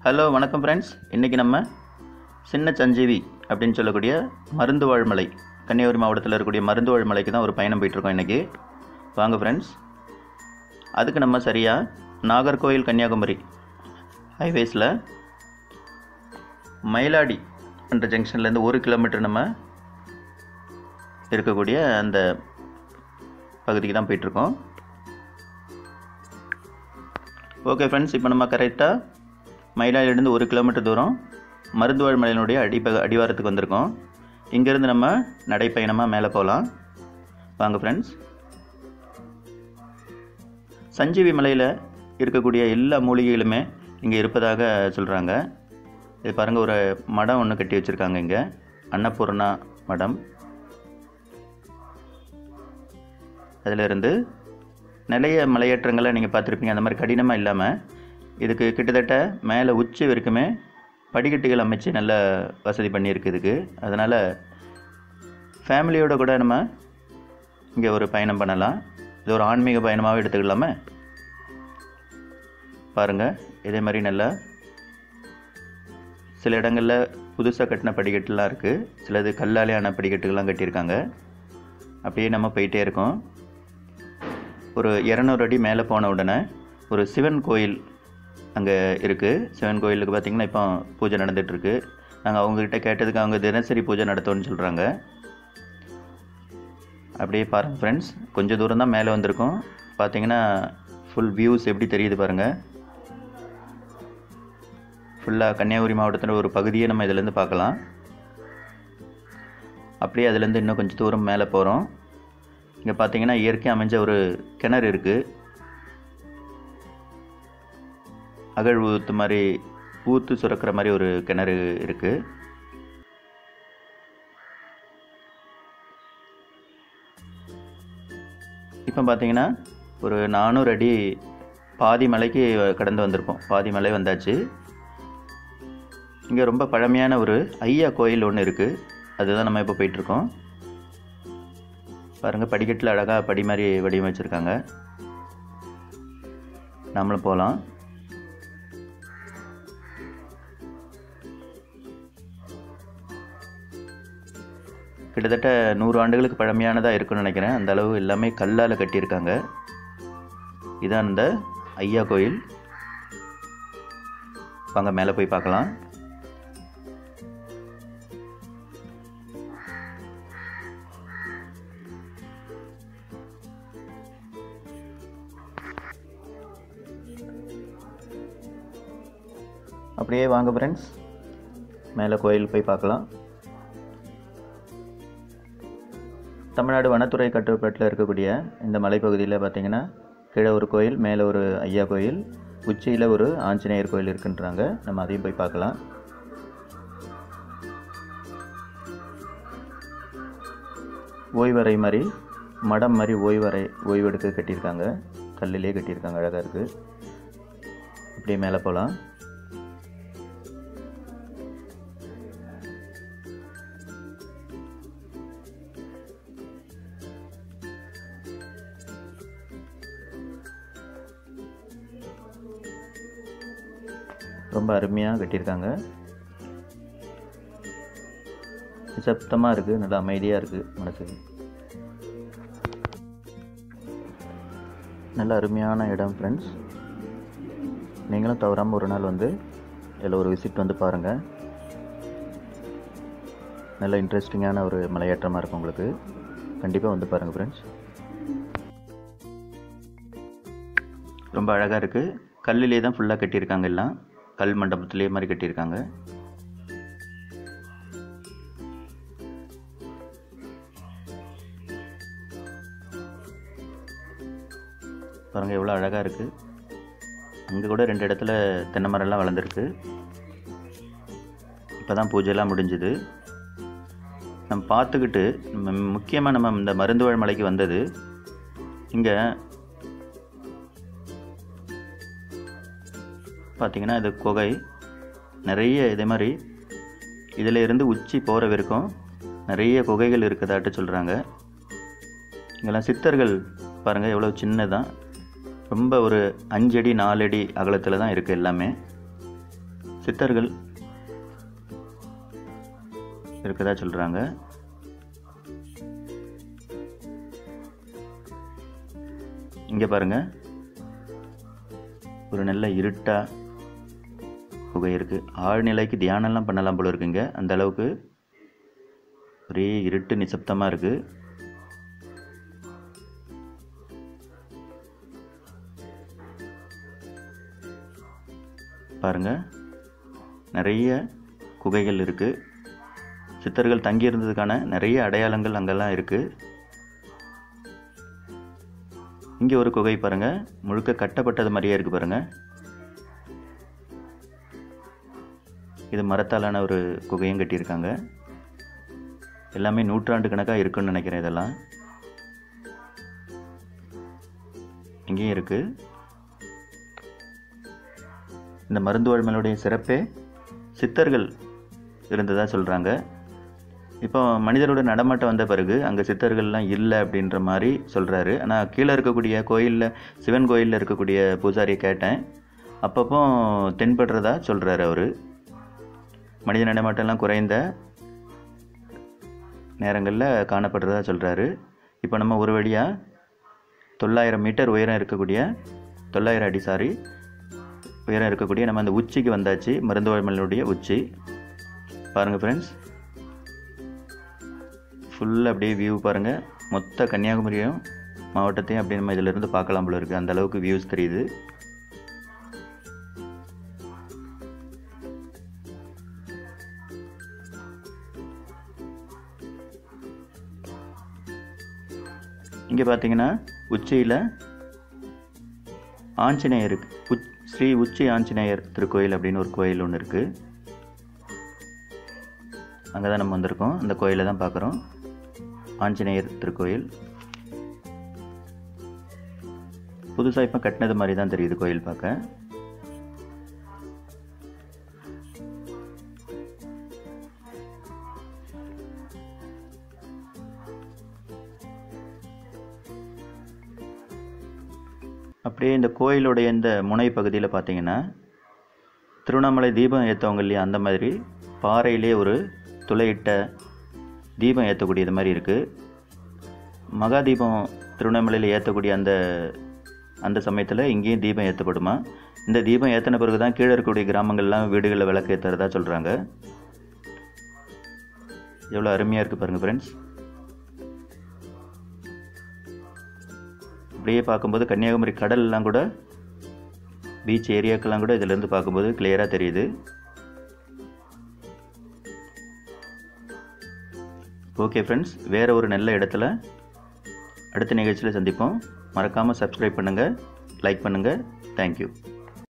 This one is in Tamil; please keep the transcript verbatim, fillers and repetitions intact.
ஹலோ வணக்கம் ஃப்ரெண்ட்ஸ். இன்றைக்கி நம்ம சின்ன சஞ்சீவி அப்படின்னு சொல்லக்கூடிய மருந்துவாழ் மலை, கன்னியாகுமரி மாவட்டத்தில் இருக்கக்கூடிய மருந்துவாழ் மலைக்கு தான் ஒரு பயணம் போயிட்டுருக்கோம் இன்றைக்கி. வாங்க ஃப்ரெண்ட்ஸ். அதுக்கு நம்ம சரியாக நாகர்கோவில் கன்னியாகுமரி ஹைவேஸில் myloady என்ற ஜங்ஷன்லேருந்து ஒரு கிலோமீட்டர் நம்ம இருக்கக்கூடிய அந்த பகுதிக்கு தான் போயிட்டுருக்கோம். ஓகே ஃப்ரெண்ட்ஸ், இப்போ நம்ம கரெக்டாக மயிலாடியிலேருந்து ஒரு கிலோமீட்டர் தூரம் மருந்துவாழ் மலையினுடைய அடிப்ப அடிவாரத்துக்கு வந்திருக்கோம். இங்கேருந்து நம்ம நடைப்பயணமாக மேலே போகலாம். வாங்க ஃப்ரெண்ட்ஸ். சஞ்சீவி மலையில் இருக்கக்கூடிய எல்லா மூலிகைகளுமே இங்கே இருப்பதாக சொல்கிறாங்க. இது பாருங்கள், ஒரு மடம் ஒன்று கட்டி வச்சுருக்காங்க இங்கே, அன்னபூர்ணா மடம். அதிலிருந்து நிறைய மலையேற்றங்களை நீங்கள் பார்த்துருப்பீங்க. அந்த மாதிரி கடினமாக இல்லாமல் இதுக்கு கிட்டத்தட்ட மேலே உச்சி வரைக்குமே படிக்கட்டுகள் அமைச்சு நல்ல வசதி பண்ணியிருக்கு இதுக்கு. அதனால் ஃபேமிலியோடு கூட நம்ம இங்கே ஒரு பயணம் பண்ணலாம். இது ஒரு ஆன்மீக பயணமாகவே எடுத்துக்கலாமே. பாருங்கள், இதே மாதிரி நல்லா சில இடங்களில் புதுசாக கட்டின படிக்கட்டுலாம் இருக்குது, சிலது கல்லாலேயான படிக்கட்டுகள்லாம் கட்டியிருக்காங்க. அப்படியே நம்ம போயிட்டே இருக்கோம். ஒரு இரநூறு அடி மேலே போன உடனே ஒரு சிவன் கோயில் அங்கே இருக்குது. சிவன் கோயிலுக்கு பார்த்திங்கன்னா இப்போ பூஜை நடந்துகிட்ருக்கு. நாங்கள் அவங்கக்கிட்ட கேட்டதுக்கு அவங்க தினசரி பூஜை நடத்தோன்னு சொல்கிறாங்க. அப்படியே பாருங்கள் ஃப்ரெண்ட்ஸ், கொஞ்சம் தூரம் தான் மேலே வந்திருக்கோம். பார்த்திங்கன்னா ஃபுல் வியூஸ் எப்படி தெரியுது பாருங்கள். ஃபுல்லாக கன்னியாகுமரி மாவட்டத்தில் ஒரு பகுதியை நம்ம இதிலேருந்து பார்க்கலாம். அப்படியே அதுலேருந்து இன்னும் கொஞ்சம் தூரம் மேலே போகிறோம். இங்கே பார்த்திங்கன்னா இயற்கை அமைஞ்ச ஒரு கிணறு இருக்குது. அகழ் ஊற்று மாதிரி ஊற்று சுரக்கிற மாதிரி ஒரு கிணறு இருக்குது. இப்போ பார்த்திங்கன்னா ஒரு நானூறு அடி பாதி மலைக்கு கடந்து வந்திருப்போம். பாதி மலை வந்தாச்சு. இங்கே ரொம்ப பழமையான ஒரு ஐயா கோயில் ஒன்று இருக்குது. அதுதான் நம்ம இப்போ போயிட்டுருக்கோம். பாருங்கள், படிக்கட்டில் அழகாக படி மாதிரி வடிவமைச்சிருக்காங்க. நம்மளும் போகலாம். கிட்டத்தட்ட நூறு ஆண்டுகளுக்கு பழமையானதாக இருக்குன்னு நினைக்கிறேன். அந்த அளவு எல்லாமே கல்லால் கட்டியிருக்காங்க. இதான் இந்த ஐயா கோயில். வாங்க மேலே போய் பார்க்கலாம். அப்படியே வாங்க ஃப்ரெண்ட்ஸ், மேலே கோயில் போய் பார்க்கலாம். தமிழ்நாடு வனத்துறை கட்டுப்பாட்டில் இருக்கக்கூடிய இந்த மலைப்பகுதியில் பார்த்திங்கன்னா கீழே ஒரு கோயில், மேலே ஒரு ஐயா கோயில், உச்சியில் ஒரு ஆஞ்சநேயர் கோயில் இருக்குன்றாங்க. நம்ம அதையும் போய் பார்க்கலாம். ஓய்வறை மாதிரி மடம் மாதிரி ஓய்வறை ஓய்வெடுக்க கட்டியிருக்காங்க. கல்லிலே கட்டியிருக்காங்க, அழகாக இருக்குது. அப்படியே மேலே போகலாம். ரொம்ப அருமையாக கட்டியிருக்காங்க. நிசப்தமாக இருக்குது, நல்லா அமைதியாக இருக்குது மனசுக்கு. நல்ல அருமையான இடம் ஃப்ரெண்ட்ஸ். நீங்களும் தவறாமல் ஒரு நாள் வந்து இதில் ஒரு விசிட் வந்து பாருங்கள். நல்ல இன்ட்ரெஸ்டிங்கான ஒரு மலையேற்றமாக இருக்கும் உங்களுக்கு. கண்டிப்பாக வந்து பாருங்கள் ஃப்ரெண்ட்ஸ். ரொம்ப அழகாக இருக்குது. கல்லிலே தான் ஃபுல்லாக கட்டியிருக்காங்க. எல்லாம் கல் மண்டபத்திலே மாதிரி கட்டியிருக்காங்க. பாருங்கள் எவ்வளோ அழகாக இருக்குது. அங்கே கூட ரெண்டு இடத்துல தென்னை மரம்லாம் வளர்ந்துருக்கு. இப்போ தான் பூஜைலாம் முடிஞ்சுது. நம்ம பார்த்துக்கிட்டு முக்கியமாக நம்ம இந்த மருந்துவாழ் மலைக்கு வந்தது. இங்கே பார்த்திங்கன்னா இது குகை நிறைய, இதே மாதிரி இதில் இருந்து உச்சி போகிற வரைக்கும் நிறைய குகைகள் இருக்குதாட்டு சொல்கிறாங்க. இங்கெல்லாம் சித்தர்கள் பாருங்கள் எவ்வளோ சின்னதாக, ரொம்ப ஒரு அஞ்சடி நாலடி அகலத்தில் தான் இருக்குது எல்லாமே. சித்தர்கள் இருக்கதா சொல்கிறாங்க. இங்கே பாருங்கள், ஒரு நல்ல இருட்டா குகை இருக்குது. ஆழ்நிலைக்கு தியானம்லாம் பண்ணலாம் போல இருக்குங்க. அந்த அளவுக்கு ஒரே இருட்டு நிசப்தமாக இருக்குது. பாருங்கள், நிறைய குகைகள் இருக்குது. சித்தர்கள் தங்கியிருந்ததுக்கான நிறைய அடையாளங்கள் அங்கெல்லாம் இருக்குது. இங்கே ஒரு குகை பாருங்கள், முழுக்க கட்டப்பட்டது மாதிரியே இருக்குது பாருங்கள். இது மரத்தாலான ஒரு குகையும் கட்டியிருக்காங்க. எல்லாமே நூற்றாண்டு கணக்காக இருக்குன்னு நினைக்கிறேன். இதெல்லாம் இங்கேயும் இருக்குது. இந்த மருந்துவாழ்மையுடைய சிறப்பே சித்தர்கள் இருந்ததாக சொல்கிறாங்க. இப்போ மனிதரோட நடமாட்டம் வந்த பிறகு அங்கே சித்தர்கள்லாம் இல்லை அப்படின்ற மாதிரி சொல்கிறாரு. ஆனால் கீழே இருக்கக்கூடிய கோயிலில், சிவன் கோயிலில் இருக்கக்கூடிய பூஜாரியை கேட்டேன். அப்பப்போ தென்படுறதா சொல்கிறாரு அவர். மனித நடமாட்டம்லாம் குறைந்த நேரங்களில் காணப்படுறதா சொல்கிறாரு. இப்போ நம்ம ஒரு வழியாக தொள்ளாயிரம் மீட்டர் உயரம் இருக்கக்கூடிய தொள்ளாயிரம் அடி சாரி உயரம் இருக்கக்கூடிய நம்ம அந்த உச்சிக்கு வந்தாச்சு. மருந்துவாழ்மையுடைய உச்சி பாருங்கள் ஃப்ரெண்ட்ஸ். ஃபுல்லாக அப்படியே வியூ பாருங்கள். மொத்த கன்னியாகுமரியும் மாவட்டத்தையும் அப்படியே நம்ம இதிலிருந்து பார்க்கலாம் போல இருக்குது. அந்த அளவுக்கு வியூஸ் தெரியுது. இங்கே பார்த்தீங்கன்னா உச்சியில் ஆஞ்சநேயர் உச் ஸ்ரீ உச்சி ஆஞ்சநேயர் திருக்கோயில் அப்படின்னு ஒரு கோயில் ஒன்று இருக்குது. அங்கே தான் நம்ம வந்திருக்கோம். அந்த கோயிலை தான் பார்க்குறோம். ஆஞ்சநேயர் திருக்கோயில் புதுசாக இப்போ கட்டினது மாதிரி தான் தெரியுது கோயில் பார்க்க. அப்படியே இந்த கோயிலுடைய இந்த முனை பகுதியில் பார்த்தீங்கன்னா திருவண்ணாமலை தீபம் ஏற்றவங்க இல்லையா, அந்த மாதிரி பாறையிலே ஒரு துளையிட்ட தீபம் ஏற்றக்கூடியது மாதிரி இருக்குது. மகா தீபம் திருவண்ணாமலையில் ஏற்றக்கூடிய அந்த அந்த சமயத்தில் இங்கேயும் தீபம் ஏற்றப்படுமா. இந்த தீபம் ஏற்றின பிறகு தான் கீழே இருக்கக்கூடிய கிராமங்கள்லாம் வீடுகளில் விளக்கு ஏற்றுறதா சொல்கிறாங்க. எவ்வளோ அருமையாக இருக்குது பாருங்கள் ஃப்ரெண்ட்ஸ். அப்படியே பார்க்கும்போது கன்னியாகுமரி கடல்லாம் கூட, பீச் ஏரியாக்கெல்லாம் கூட இதிலேருந்து பார்க்கும்போது கிளியராக தெரியுது. ஓகே ஃப்ரெண்ட்ஸ், வேறு ஒரு நல்ல இடத்துல அடுத்த நிகழ்ச்சியில் சந்திப்போம். மறக்காமல் சப்ஸ்கிரைப் பண்ணுங்கள், லைக் பண்ணுங்கள். தேங்க்யூ.